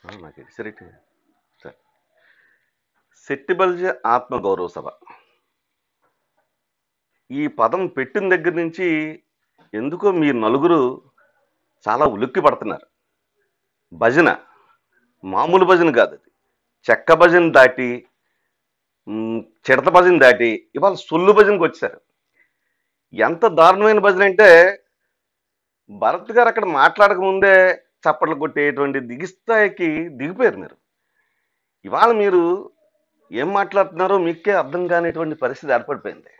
నాకు సెరెక్ట్ సార్. సెట్టిబల్జ ఆత్మగౌరవ సభ ఈ పదం పెట్టిన దగ్గర నుంచి ఎందుకో మీరు నలుగురు చాలా ఉలిక్కి పడుతున్నారు. భజన మామూలు భజన కాదు, అది చెక్క భజన దాటి చిడత భజన దాటి ఇవాళ సొల్లు భజనకు వచ్చారు. ఎంత దారుణమైన భజన అంటే భరత్ గారు అక్కడ మాట్లాడక ముందే చప్పట్లు కొట్టేటువంటి దిగిస్థాయికి దిగిపోయారు మీరు. ఇవాళ మీరు ఏం మాట్లాడుతున్నారో మీకే అర్థం కానిటువంటి పరిస్థితి ఏర్పడిపోయింది.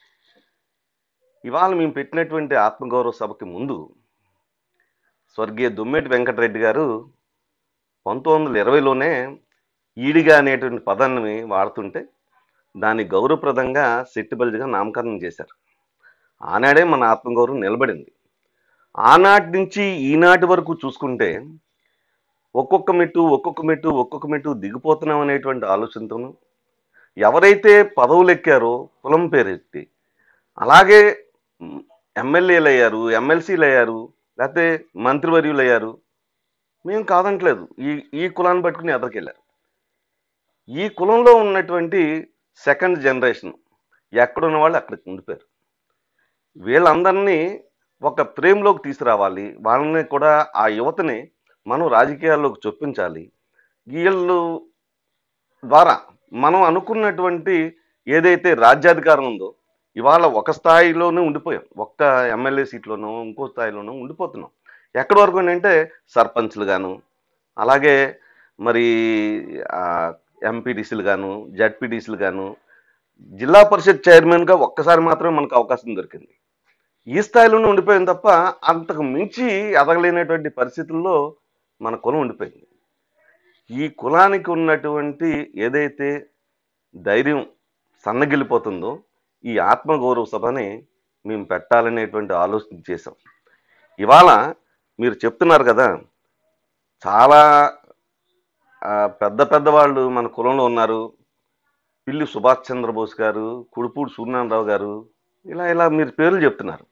ఇవాళ మేము పెట్టినటువంటి ఆత్మగౌరవ సభకి ముందు స్వర్గీయ దుమ్మేటి వెంకటరెడ్డి గారు 1920లోనే ఈడిగా అనేటువంటి పదాన్ని వాడుతుంటే దాన్ని గౌరవప్రదంగా సెట్టిబల్జిగా నామకరణం చేశారు. ఆనాడే మన ఆత్మగౌరవం నిలబడింది. ఆనాటి నుంచి ఈనాటి వరకు చూసుకుంటే ఒక్కొక్క మెట్టు దిగిపోతున్నాం అనేటువంటి ఆలోచనతోనూ ఎవరైతే పదవులు ఎక్కారో కులం పేరెత్తి, అలాగే ఎమ్మెల్యేలు అయ్యారు, ఎమ్మెల్సీలు అయ్యారు, లేకపోతే మంత్రివర్యులు అయ్యారు. మేము కాదంటలేదు, ఈ కులాన్ని పట్టుకుని ఎదరికెళ్ళారు. ఈ కులంలో ఉన్నటువంటి సెకండ్ జనరేషన్ ఎక్కడున్న వాళ్ళు అక్కడికి ఉండిపోయారు. వీళ్ళందరినీ ఒక ఫ్రేమ్లోకి తీసుకురావాలి, వాళ్ళని కూడా ఆ యువతని మనం రాజకీయాల్లోకి చొప్పించాలి. వీళ్ళు ద్వారా మనం అనుకున్నటువంటి ఏదైతే రాజ్యాధికారం ఉందో ఇవాళ ఒక స్థాయిలోనే ఉండిపోయాం, ఒక్క ఎమ్మెల్యే సీట్లోనో ఇంకో స్థాయిలోనో ఉండిపోతున్నాం. ఎక్కడి వరకు అంటే సర్పంచ్లు గాను, అలాగే మరి ఎంపీటీసీలు గాను, జడ్పీటీసీలు గాను, జిల్లా పరిషత్ చైర్మన్గా ఒక్కసారి మాత్రమే మనకు అవకాశం దొరికింది. ఈ స్థాయిలోనే ఉండిపోయింది తప్ప అంతకు మించి ఎదగలేనటువంటి పరిస్థితుల్లో మన కులం ఉండిపోయింది. ఈ కులానికి ఉన్నటువంటి ఏదైతే ధైర్యం సన్నగిల్లిపోతుందో ఈ ఆత్మగౌరవ సభని మేము పెట్టాలనేటువంటి ఆలోచన చేశాం. ఇవాళ మీరు చెప్తున్నారు కదా, చాలా పెద్ద వాళ్ళు మన కులంలో ఉన్నారు. పిల్లి సుభాష్ చంద్రబోస్ గారు, కుడుపూడి సూర్యనారాయణరావు గారు, ఇలా మీరు పేర్లు చెప్తున్నారు.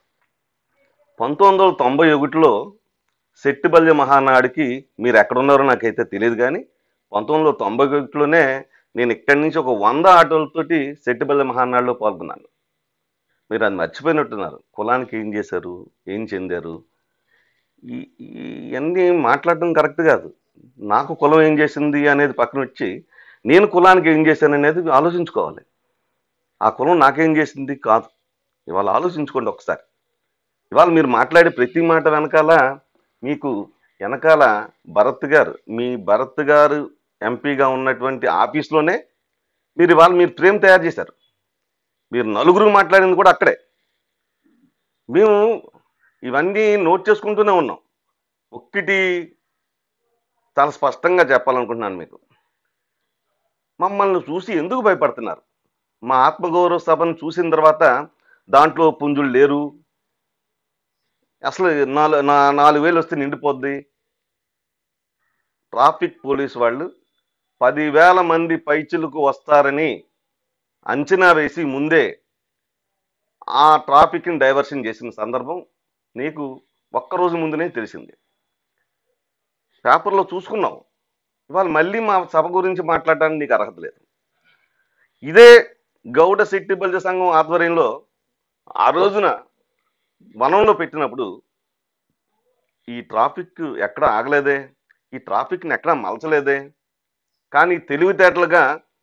1991లో సెట్టిబల్జ మహానాడికి మీరు ఎక్కడున్నారో నాకైతే తెలియదు, కానీ 1991లోనే నేను ఇక్కడి నుంచి ఒక 100 ఆటోలతోటి సెట్టిబల్జ మహానాడులో పాల్గొన్నాను. మీరు అది మర్చిపోయినట్టున్నారు. కులానికి ఏం చేశారు, ఏం చెందారు, ఇవన్నీ మాట్లాడటం కరెక్ట్ కాదు. నాకు కులం ఏం చేసింది అనేది పక్కన వచ్చి నేను కులానికి ఏం చేశాను అనేది ఆలోచించుకోవాలి. ఆ కులం నాకేం చేసింది కాదు. ఇవాళ ఆలోచించుకోండి ఒకసారి. ఇవాళ మీరు మాట్లాడే ప్రతి మాట వెనకాల మీకు వెనకాల భరత్ గారు ఎంపీగా ఉన్నటువంటి ఆఫీస్లోనే మీరు ఇవాళ మీరు ఫ్రేమ్ తయారు చేశారు. మీరు నలుగురు మాట్లాడింది కూడా అక్కడే. మేము ఇవన్నీ నోట్ చేసుకుంటూనే ఉన్నాం. ఒక్కటి చాలా స్పష్టంగా చెప్పాలనుకుంటున్నాను మీకు. మమ్మల్ని చూసి ఎందుకు భయపడుతున్నారు? మా ఆత్మగౌరవ సభను చూసిన తర్వాత దాంట్లో పుంజులు లేరు, అసలు 4,000 వస్తే నిండిపోద్ది. ట్రాఫిక్ పోలీసు వాళ్ళు 10,000 మంది పైచులకు వస్తారని అంచనా వేసి ముందే ఆ ట్రాఫిక్ని డైవర్షన్ చేసిన సందర్భం నీకు ఒక్కరోజు ముందునే తెలిసింది. పేపర్లో చూసుకున్నాం. ఇవాళ మళ్ళీ మా సభ గురించి మాట్లాడడానికి నీకు అర్హత లేదు. ఇదే గౌడ సెట్టిబల్జ సంఘం ఆధ్వర్యంలో ఆ రోజున వనంలో పెట్టినప్పుడు ఈ ట్రాఫిక్ ఎక్కడ ఆగలేదే, ఈ ట్రాఫిక్ని ఎక్కడ మలచలేదే, కానీ తెలివితేటలుగా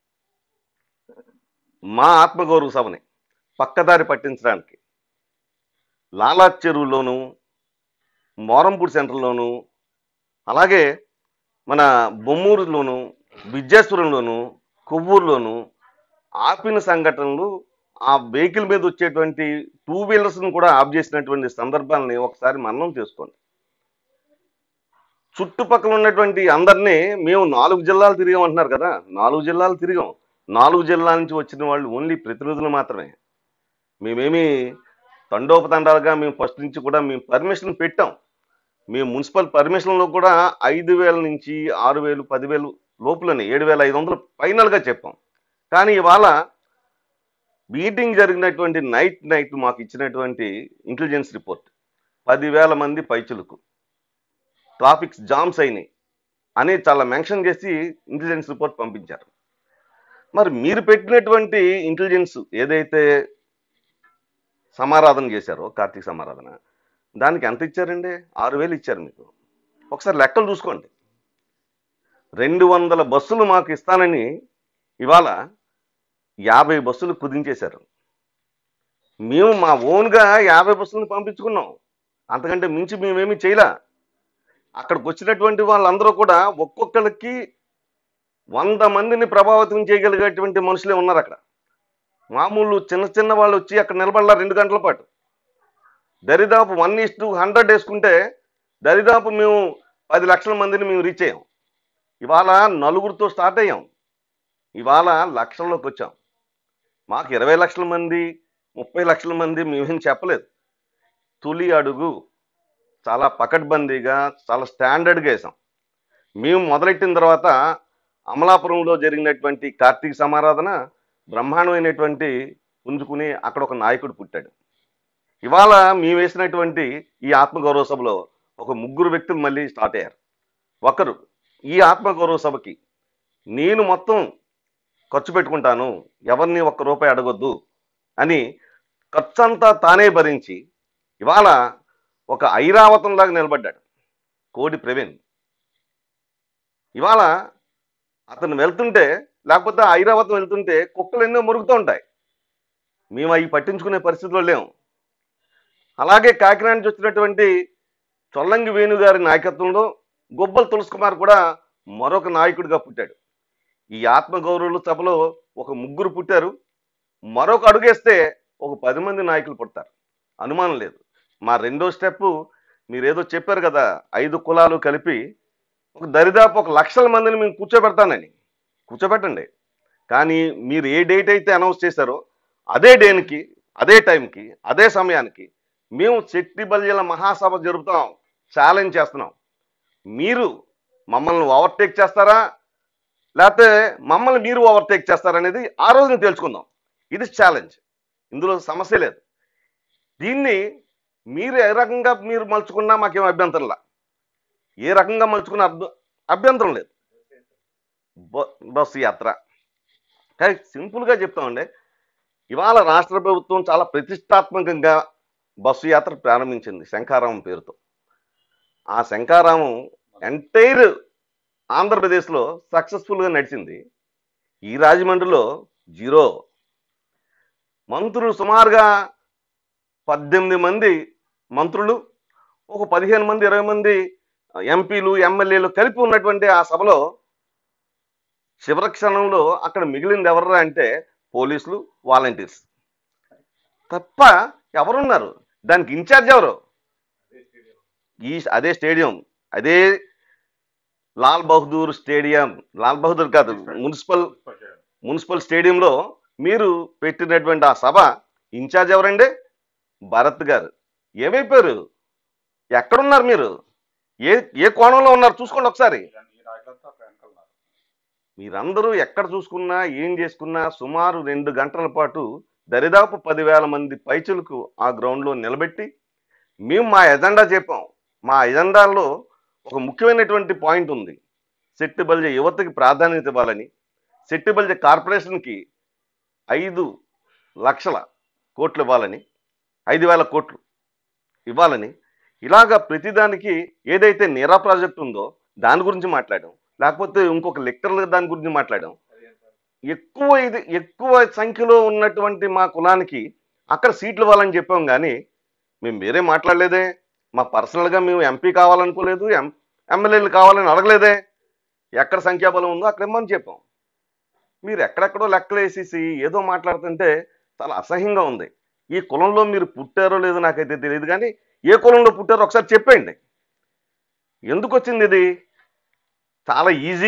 మా ఆత్మగౌరవ సభని పక్కదారి పట్టించడానికి లాలా చెరువులోను, మోరంపూడి సెంటర్లోను, అలాగే మన బొమ్మూరులోను, విద్యాసురంలోను, కొవ్వూరులోను ఆపిన సంఘటనలు, ఆ వెహికల్ మీద వచ్చేటువంటి 2 వీలర్స్ను కూడా ఆఫ్ చేసినటువంటి సందర్భాలని ఒకసారి మననం చేసుకోండి. చుట్టుపక్కల ఉన్నటువంటి అందరినీ మేము 4 జిల్లాలు తిరిగాం అంటున్నారు కదా, 4 జిల్లాలు తిరిగాం. 4 జిల్లాల నుంచి వచ్చిన వాళ్ళు ఓన్లీ ప్రతినిధులు మాత్రమే. మేమేమి తండోపతండాలుగా మేము ఫస్ట్ నుంచి కూడా మేము పర్మిషన్ పెట్టాం. మేము మున్సిపల్ పర్మిషన్లో కూడా 5,000 నుంచి 6,000, 10,000 లోపులని 7,500 ఫైనల్గా చెప్పాం. కానీ ఇవాళ మీటింగ్ జరిగినటువంటి నైట్ మాకు ఇచ్చినటువంటి ఇంటెలిజెన్స్ రిపోర్ట్ 10,000 మంది పైచులకు ట్రాఫిక్ జామ్స్ అయినాయి. అని చాలా మెన్షన్ చేసి ఇంటెలిజెన్స్ రిపోర్ట్ పంపించారు. మరి మీరు పెట్టినటువంటి ఇంటెలిజెన్స్ ఏదైతే సమారాధన చేశారో, కార్తీక సమారాధన, దానికి ఎంత ఇచ్చారండి? 6,000 ఇచ్చారు మీకు. ఒకసారి లెక్కలు చూసుకోండి. 200 బస్సులు మాకు ఇస్తానని ఇవాళ 50 బస్సులు కుదించేశారు. మేము మా ఓన్గా 50 బస్సులను పంపించుకున్నాం. అంతకంటే మించి మేమేమీ చేయలే. అక్కడికి వచ్చినటువంటి వాళ్ళందరూ కూడా ఒక్కొక్కరికి 100 మందిని ప్రభావితం చేయగలిగేటువంటి మనుషులే ఉన్నారు అక్కడ. మామూలు చిన్న చిన్న వాళ్ళు వచ్చి అక్కడ నిలబడలా 2 గంటల పాటు. దరిదాపు 1:100 వేసుకుంటే దరిదాపు మేము 10 లక్షల మందిని మేము రీచ్ అయ్యాం. ఇవాళ నలుగురితో స్టార్ట్ అయ్యాం, ఇవాళ లక్షల్లోకి వచ్చాం. మాకు 20 లక్షల మంది 30 లక్షల మంది మేమేం చెప్పలేదు. తొలి అడుగు చాలా పకడ్బందీగా చాలా స్టాండర్డ్గా వేసాం. మేము మొదలెట్టిన తర్వాత అమలాపురంలో జరిగినటువంటి కార్తీక సమారాధన బ్రహ్మాండమైనటువంటి పుంజుకుని అక్కడ ఒక నాయకుడు పుట్టాడు. ఇవాళ మేము వేసినటువంటి ఈ ఆత్మగౌరవ సభలో ఒక 3 వ్యక్తులు మళ్ళీ స్టార్ట్ అయ్యారు. ఒకరు ఈ ఆత్మగౌరవ సభకి నేను మొత్తం ఖర్చు పెట్టుకుంటాను, ఎవరిని ₹1 అడగొద్దు అని ఖర్చంతా తానే భరించి ఇవాళ ఒక ఐరావతంలాగా నిలబడ్డాడు కోడి ప్రవీణ్. ఇవాళ అతను వెళ్తుంటే, లేకపోతే ఐరావతం వెళ్తుంటే కుక్కలు ఎన్నో మురుగుతూ ఉంటాయి, మేము అవి పట్టించుకునే పరిస్థితిలో లేము. అలాగే కాకినాడ నుంచి వచ్చినటువంటి చొల్లంగి వేణు గారి నాయకత్వంలో గొబ్బల తులసి కుమార్ కూడా మరొక నాయకుడిగా పుట్టాడు. ఈ ఆత్మగౌరవుల సభలో ఒక 3 పుట్టారు. మరొక అడుగేస్తే ఒక 10 మంది నాయకులు పుడతారు, అనుమానం లేదు. మా రెండో స్టెప్ మీరేదో చెప్పారు కదా, 5 కులాలు కలిపి ఒక దరిదాపు 1,00,000 మందిని మేము కూర్చోబెడతానని. కూర్చోబెట్టండి, కానీ మీరు ఏ డేట్ అయితే అనౌన్స్ చేశారో అదే డేకి, అదే టైంకి, అదే సమయానికి మేము శెట్టి బల్జల మహాసభ జరుపుతాం, ఛాలెంజ్ చేస్తున్నాం. మీరు మమ్మల్ని ఓవర్టేక్ చేస్తారా, లేకపోతే మమ్మల్ని మీరు ఓవర్టేక్ చేస్తారనేది ఆ రోజున తెలుసుకుందాం. ఇది ఛాలెంజ్, ఇందులో సమస్య లేదు. దీన్ని మీరు ఏ రకంగా మీరు మలుచుకున్నా మాకేం అభ్యంతరంలా, ఏ రకంగా మలుచుకున్న అభ్యంతరం లేదు. బస్సు యాత్ర కానీ సింపుల్గా చెప్తామండి. ఇవాళ రాష్ట్ర ప్రభుత్వం చాలా ప్రతిష్టాత్మకంగా బస్సు యాత్ర ప్రారంభించింది శంఖారామం పేరుతో. ఆ శంఖారామం ఎంటైర్ ఆంధ్రప్రదేశ్లో సక్సెస్ఫుల్గా నడిచింది. ఈ రాజమండ్రిలో 0. మంత్రులు సుమారుగా 18 మంది మంత్రులు, ఒక 15 మంది 20 మంది ఎంపీలు ఎమ్మెల్యేలు కలిపి ఉన్నటువంటి ఆ సభలో చివరి క్షణంలో అక్కడ మిగిలింది ఎవర్రా అంటే పోలీసులు, వాలంటీర్స్ తప్ప ఎవరున్నారు? దానికి ఇన్ఛార్జ్ ఎవరు? అదే స్టేడియం, అదే లాల్ బహదూర్ స్టేడియం, లాల్ బహదూర్ కాదు, మున్సిపల్ స్టేడియంలో మీరు పెట్టినటువంటి ఆ సభ ఇన్ఛార్జ్ ఎవరండి? భరత్ గారు. ఏమైపోయారు? ఎక్కడున్నారు మీరు? ఏ కోణంలో ఉన్నారు చూసుకోండి ఒకసారి. మీరందరూ ఎక్కడ చూసుకున్నా ఏం చేసుకున్నా సుమారు 2 గంటల పాటు దరిదాపు 10,000 మంది పైచులకు ఆ గ్రౌండ్లో నిలబెట్టి మేము మా ఎజెండా చెప్పాం. మా ఎజెండాలో ఒక ముఖ్యమైనటువంటి పాయింట్ ఉంది, శెట్టి బల్జ యువతకి ప్రాధాన్యత ఇవ్వాలని, శెట్టి బల్జ కార్పొరేషన్కి 5 లక్షల కోట్లు ఇవ్వాలని, 5,000 కోట్లు ఇవ్వాలని, ఇలాగా ప్రతిదానికి ఏదైతే నీరా ప్రాజెక్ట్ ఉందో దాని గురించి మాట్లాడాం, లేకపోతే ఇంకొక లెక్చర్ల దాని గురించి మాట్లాడాం. ఎక్కువ సంఖ్యలో ఉన్నటువంటి మా కులానికి అక్కడ సీట్లు ఇవ్వాలని చెప్పాం, కానీ మేము వేరే మాట్లాడలేదే. మా పర్సనల్గా మేము ఎంపీ కావాలనుకోలేదు, ఎమ్మెల్యేలు కావాలని అడగలేదే. ఎక్కడ సంఖ్యాబలం ఉందో అక్కడ ఇమ్మని చెప్పాం. మీరు ఎక్కడెక్కడో లెక్కలు వేసేసి ఏదో మాట్లాడుతుంటే చాలా అసహ్యంగా ఉంది. ఈ కులంలో మీరు పుట్టారో లేదో నాకైతే తెలియదు, కానీ ఏ కులంలో పుట్టారో ఒకసారి చెప్పండి. ఎందుకు వచ్చింది ఇది? చాలా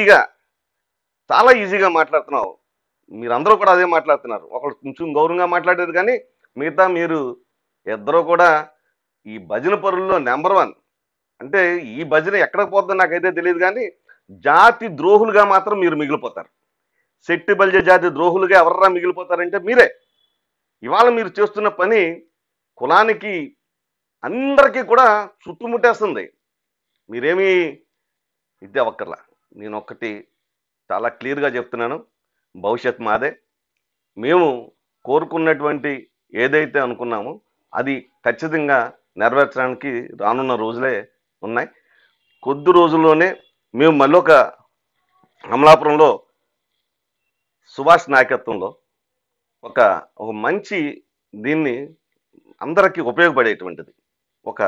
ఈజీగా మాట్లాడుతున్నావు. మీరందరూ కూడా అదే మాట్లాడుతున్నారు. ఒకళ్ళు కొంచెం గౌరవంగా మాట్లాడారు, కానీ మిగతా మీరు ఇద్దరు కూడా ఈ భజన పరుల్లో నెంబర్ 1. అంటే ఈ భజన ఎక్కడ పోతుందో నాకైతే తెలియదు, కానీ జాతి ద్రోహులుగా మాత్రం మీరు మిగిలిపోతారు. శెట్టి బల్జ జాతి ద్రోహులుగా ఎవర్రా మిగిలిపోతారంటే మీరే. ఇవాళ మీరు చేస్తున్న పని కులానికి అందరికీ కూడా చుట్టుముట్టేస్తుంది. మీరేమీ ఇది అవ్వక్కర్లా. నేను ఒక్కటి చాలా క్లియర్గా చెప్తున్నాను, భవిష్యత్ మాదే. మేము కోరుకున్నటువంటి ఏదైతే అనుకున్నామో అది ఖచ్చితంగా నెరవేర్చడానికి రానున్న రోజులే ఉన్నాయి. కొద్ది రోజుల్లోనే మేము మళ్ళీ ఒక అమలాపురంలో సుభాష్ నాయకత్వంలో ఒక ఒక మంచి దీన్ని అందరికీ ఉపయోగపడేటువంటిది ఒక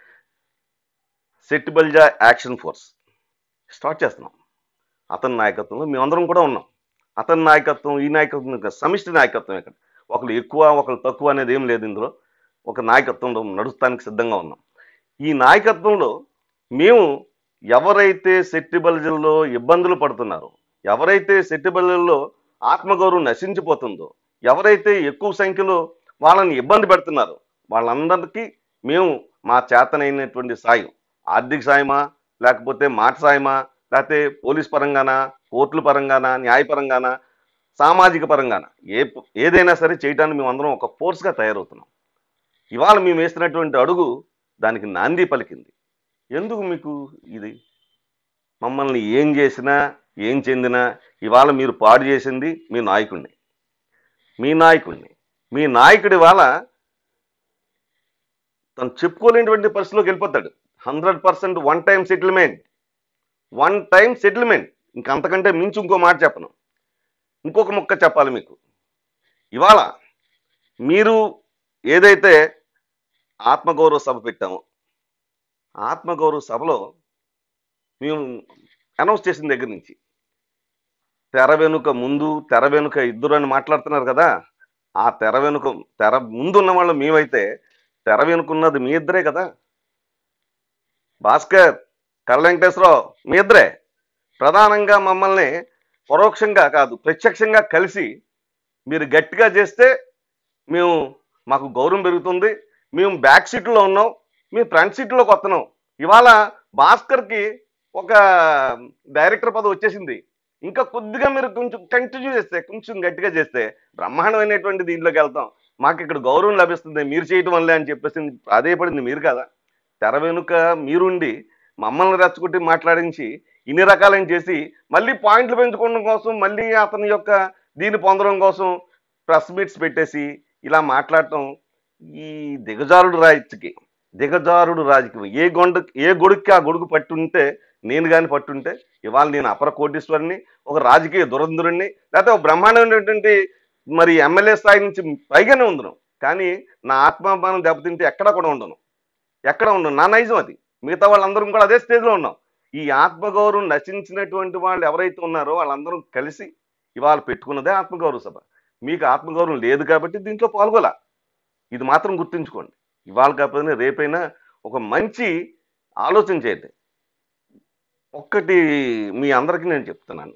సెట్ బల్జా యాక్షన్ ఫోర్స్ స్టార్ట్ చేస్తున్నాం. అతని నాయకత్వంలో మేమందరం కూడా ఉన్నాం. అతని నాయకత్వం, ఈ నాయకత్వం సమిష్టి నాయకత్వం. ఇక్కడ ఒకరు ఎక్కువ ఒకరు తక్కువ అనేది ఏం లేదు. ఇందులో ఒక నాయకత్వంలో నడుస్తానికి సిద్ధంగా ఉన్నాం. ఈ నాయకత్వంలో మేము ఎవరైతే సెట్టిబల్జల్లో ఇబ్బందులు పడుతున్నారో, ఎవరైతే సెట్టిబల్జల్లో ఆత్మగౌరవం నశించిపోతుందో, ఎవరైతే ఎక్కువ సంఖ్యలో వాళ్ళని ఇబ్బంది పెడుతున్నారో వాళ్ళందరికీ మేము మా చేతనైనటువంటి సాయం, ఆర్థిక సాయమా, లేకపోతే మాట సాయమా, లేకపోతే పోలీస్ పరంగానా, కోర్టుల పరంగానా, న్యాయపరంగానా, సామాజిక పరంగానా, ఏదైనా సరే చేయడానికి మేము అందరం ఒక ఫోర్స్గా తయారవుతున్నాం. ఇవాళ మేము వేస్తున్నటువంటి అడుగు దానికి నాంది పలికింది. ఎందుకు మీకు ఇది? మమ్మల్ని ఏం చేసినా ఏం చెందినా ఇవాళ మీరు పాడు చేసింది మీ నాయకుడిని. మీ నాయకుడి ఇవాళ తను చెప్పుకోలేనటువంటి పరిస్థితిలోకి వెళ్ళిపోతాడు. 100% వన్ టైం సెటిల్మెంట్. ఇంకంతకంటే మించి ఇంకో మాట చెప్పను. ఇంకొక ముక్క చెప్పాలి మీకు. ఇవాళ మీరు ఏదైతే ఆత్మగౌరవ సభ పెట్టామో, ఆత్మగౌరవ సభలో మేము అనౌన్స్ చేసిన దగ్గర నుంచి తెర వెనుక ముందు, తెర వెనుక ఇద్దరు అని మాట్లాడుతున్నారు కదా. ఆ తెర ముందు ఉన్న వాళ్ళు మేమైతే తెర వెనుకున్నది మీ ఇద్దరే కదా. భాస్కర్, కళ్ళ వెంకటేశ్వరరావు మీ ఇద్దరే. ప్రధానంగా మమ్మల్ని పరోక్షంగా కాదు ప్రత్యక్షంగా కలిసి మీరు గట్టిగా చేస్తే మాకు గౌరవం పెరుగుతుంది. మేము బ్యాక్ సీట్లో ఉన్నాం, మేము ఫ్రంట్ సీట్లోకి వస్తున్నాం. ఇవాళ భాస్కర్కి ఒక డైరెక్టర్ పదవి వచ్చేసింది. ఇంకా కొద్దిగా మీరు కొంచెం కంటిన్యూ చేస్తే, కొంచెం గట్టిగా చేస్తే బ్రహ్మాండమైనటువంటి దీంట్లోకి వెళ్తాం. మాకు ఇక్కడ గౌరవం లభిస్తుంది మీరు చేయటం వల్లే అని చెప్పేసి ప్రాధేయపడింది మీరు కదా. తెర వెనుక మీరుండి మమ్మల్ని రెచ్చగొట్టి మాట్లాడించి ఇన్ని రకాలని చేసి మళ్ళీ పాయింట్లు పెంచుకోవడం కోసం, మళ్ళీ అతని యొక్క దీన్ని పొందడం కోసం ప్రెస్ మీట్స్ పెట్టేసి ఇలా మాట్లాడటం ఈ దిగజారుడు రాజకీయం. ఏ గొడుక్కి ఆ గొడుగు పట్టుంటే, నేను కానీ పట్టుంటే ఇవాళ నేను అపర కోటీశ్వరుని, ఒక రాజకీయ దురంధరుణ్ణి, లేకపోతే ఒక బ్రహ్మాండమైనటువంటి మరి ఎమ్మెల్యే స్థాయి నుంచి పైగానే ఉండను. కానీ నా ఆత్మాభిమానం దెబ్బతింటే ఎక్కడ ఉండను. నా నైజం అది. మిగతా వాళ్ళందరం కూడా అదే స్టేజ్లో ఉన్నాం. ఈ ఆత్మగౌరవం నశించినటువంటి వాళ్ళు ఎవరైతే ఉన్నారో వాళ్ళందరం కలిసి ఇవాళ పెట్టుకున్నదే ఆత్మగౌరవ సభ. మీకు ఆత్మగౌరవం లేదు కాబట్టి దీంట్లో పాల్గొలా. ఇది మాత్రం గుర్తుంచుకోండి. ఇవాళ కాకపోతే రేపైనా ఒక మంచి ఆలోచన చేయండి. ఒక్కటి మీ అందరికీ నేను చెప్తున్నాను,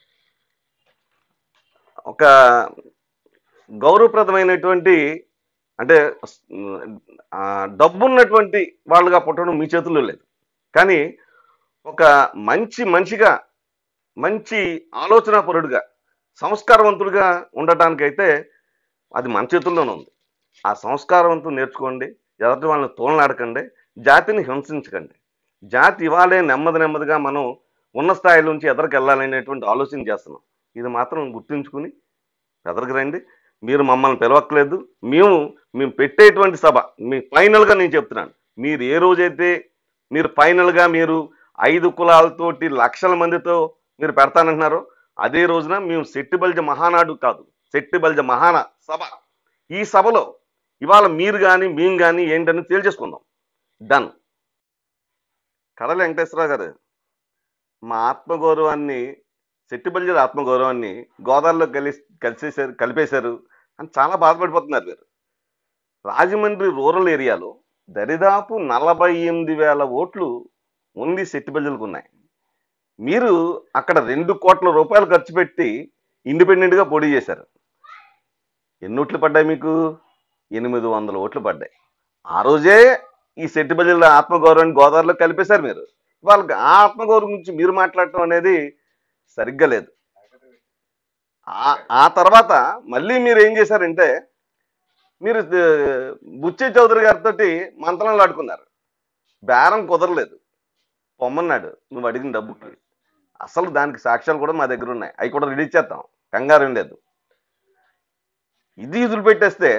ఒక గౌరవప్రదమైనటువంటి అంటే డబ్బున్నటువంటి వాళ్ళుగా పుట్టడం మీ చేతుల్లో లేదు. కానీ ఒక మంచి మనిషిగా, మంచి ఆలోచనాపరుడుగా, సంస్కారవంతుడిగా ఉండటానికైతే అది మన చేతుల్లోనే ఉంది. ఆ సంస్కారవంతులు నేర్చుకోండి, ఎదుటి వాళ్ళని తోలనాడకండి, జాతిని హింసించకండి. జాతి ఇవాళే నెమ్మదిగా మనం ఉన్న స్థాయి నుంచి ఎదరికి వెళ్ళాలనేటువంటి ఆలోచన చేస్తున్నాం. ఇది మాత్రం గుర్తుంచుకుని ఎదరికి రండి. మీరు మమ్మల్ని పిలవక్కలేదు. మేము పెట్టేటువంటి సభ మీ ఫైనల్గా నేను చెప్తున్నాను, మీరు ఏ రోజైతే మీరు ఫైనల్గా మీరు 5 కులాలతోటి లక్షల మందితో మీరు పెడతానంటున్నారో అదే రోజున మేము సెట్టిబల్జ మహానాడు కాదు, సెట్టిబల్జ సభ. ఈ సభలో ఇవాళ మీరు కానీ మేము కానీ ఏంటని తేల్చేసుకుందాం. డన్. కడల వెంకటేశ్వరరావు గారు మా ఆత్మగౌరవాన్ని, సెట్టిబల్జల ఆత్మగౌరవాన్ని గోదావరిలో కలిపేశారు అని చాలా బాధపడిపోతున్నారు మీరు. రాజమండ్రి రూరల్ ఏరియాలో దరిదాపు 48,000 ఓట్లు ఓన్లీ సెట్టిబల్జలకు ఉన్నాయి. మీరు అక్కడ 2 కోట్ల రూపాయలు ఖర్చు పెట్టి ఇండిపెండెంట్గా పోటీ చేశారు. ఎన్ని ఓట్లు పడ్డాయి మీకు? 800 ఓట్లు పడ్డాయి. ఆ రోజే ఈ సెట్టిబల్జల ఆత్మగౌరవాన్ని గోదావరిలో కలిపేశారు మీరు. వాళ్ళకి ఆ ఆత్మగౌరవం గురించి మీరు మాట్లాడటం అనేది సరిగ్గా లేదు. ఆ తర్వాత మళ్ళీ మీరు ఏం చేశారంటే, మీరు బుచ్చే చౌదరి గారితో మంత్రాలు ఆడుకున్నారు. బేరం కుదరలేదు, పొమ్మన్నాడు నువ్వు అడిగిన డబ్బుకి. అసలు దానికి సాక్ష్యాలు కూడా మా దగ్గర ఉన్నాయి, అవి కూడా రిలీజ్ చేద్దాం, కంగారేం లేదు. ఇది వదిలిపెట్టేస్తే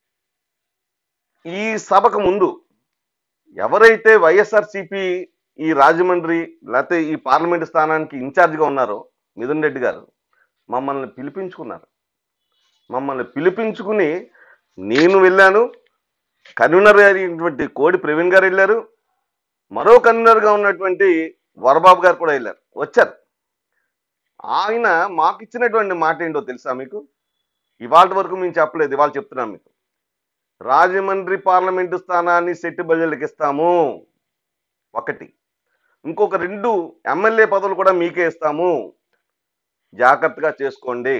ఈ సభకు ముందు ఎవరైతే వైఎస్ఆర్సిపి ఈ రాజమండ్రి లేకపోతే ఈ పార్లమెంట్ స్థానానికి ఇన్ఛార్జిగా ఉన్నారో మిథున్ రెడ్డి గారు మమ్మల్ని పిలిపించుకున్నారు. మమ్మల్ని పిలిపించుకుని నేను వెళ్ళాను, కన్వీనర్ అయినటువంటి కోడి ప్రవీణ్ గారు వెళ్ళారు, మరో కన్వీనర్గా ఉన్నటువంటి వరబాబు గారు కూడా వెళ్ళారు, వచ్చారు. ఆయన మాకు ఇచ్చినటువంటి మాట ఏంటో తెలుసా మీకు? ఇవాళ వరకు మేము చెప్పలేదు, ఇవాళ చెప్తున్నాం మీకు. రాజమండ్రి పార్లమెంటు స్థానాన్ని సెట్టి బజర్లకు ఇస్తాము, ఒకటి. ఇంకొక 2 ఎమ్మెల్యే పదవులు కూడా మీకే ఇస్తాము, జాగ్రత్తగా చేసుకోండి.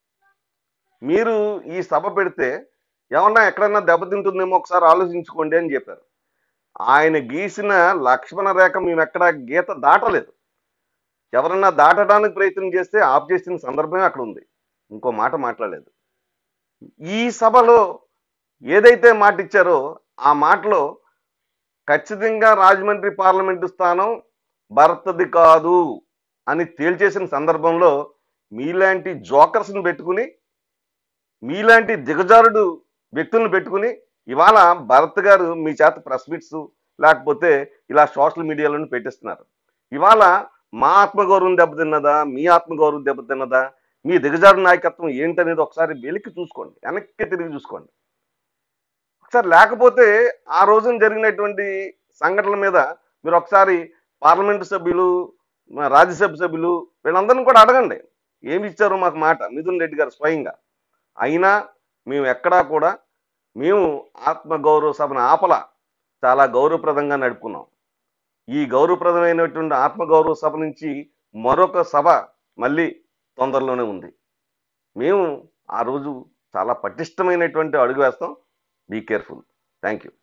మీరు ఈ సభ పెడితే ఏమన్నా ఎక్కడన్నా దెబ్బతింటుందేమో ఒకసారి ఆలోచించుకోండి అని చెప్పారు. ఆయన గీసిన లక్ష్మణ రేఖ మేము ఎక్కడ గీత దాటలేదు. ఎవరన్నా దాటడానికి ప్రయత్నం చేస్తే ఆఫ్ చేసిన సందర్భమే అక్కడ ఉంది, ఇంకో మాట మాట్లాడలేదు. ఈ సభలో ఏదైతే మాట ఇచ్చారో ఆ మాటలో ఖచ్చితంగా రాజమండ్రి పార్లమెంటు స్థానం భరత్ది కాదు అని తేల్చేసిన సందర్భంలో మీలాంటి జోకర్స్ని పెట్టుకుని, మీలాంటి దిగజారుడు వ్యక్తులను పెట్టుకుని ఇవాళ భరత్ గారు మీ చేత ప్రెస్ మీట్స్ లేకపోతే ఇలా సోషల్ మీడియాలను పెట్టిస్తున్నారు. ఇవాళ మా ఆత్మగౌరవం దెబ్బతిన్నదా, మీ ఆత్మగౌరవం దెబ్బతిన్నదా, మీ దిగజారు నాయకత్వం ఏంటనేది ఒకసారి వెలికి చూసుకోండి, వెనక్కి తిరిగి చూసుకోండి ఒకసారి. లేకపోతే ఆ రోజున జరిగినటువంటి సంఘటనల మీద మీరు ఒకసారి పార్లమెంటు సభ్యులు, రాజ్యసభ సభ్యులు వీళ్ళందరినీ కూడా అడగండి, ఏమి ఇచ్చారో మాకు మాట మిథున్ రెడ్డి గారు స్వయంగా. అయినా మేము ఎక్కడా కూడా మేము ఆత్మగౌరవ సభను చాలా గౌరవప్రదంగా నడుపుకున్నాం. ఈ గౌరవప్రదమైనటువంటి ఆత్మగౌరవ సభ నుంచి మరొక సభ మళ్ళీ తొందరలోనే ఉంది. మేము ఆ రోజు చాలా పటిష్టమైనటువంటి అడుగు వేస్తాం. Be careful. Thank you.